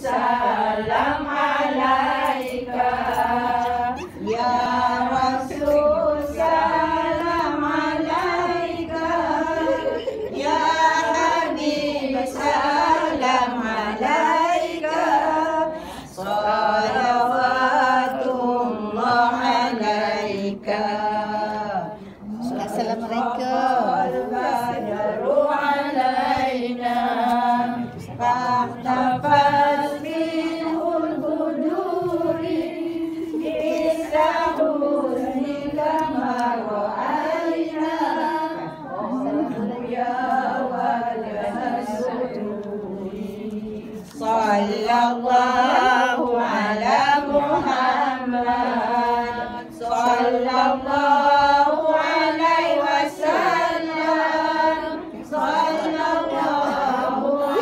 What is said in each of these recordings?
salam alaika. Ya Rasul salam alaika. Ya Habib salam alaika. Salawatullah alaika. Assalamualaikum. فاحتفظ منه البدور مثل حسنك ما رأينا يا وجه السرور. صلى الله على محمد صلى الله عليه وسلم. صلى الله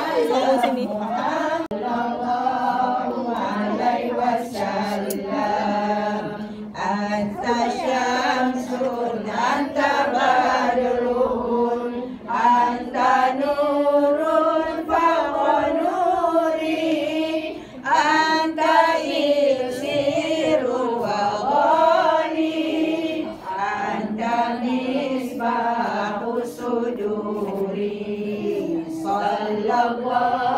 عليه وسلم. أنت شمس أنت بدر أنت نور فوق نوري أنت إكسير وغالي أنت مصباح صدوري. صلى الله